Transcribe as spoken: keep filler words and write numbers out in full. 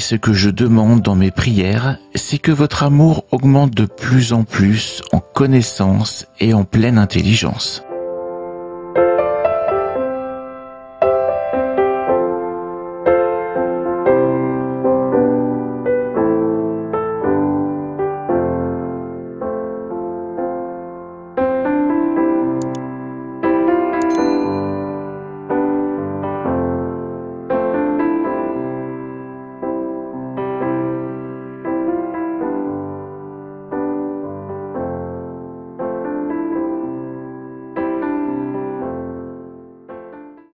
ce que je demande dans mes prières, c'est que votre amour augmente de plus en plus en connaissance et en pleine intelligence.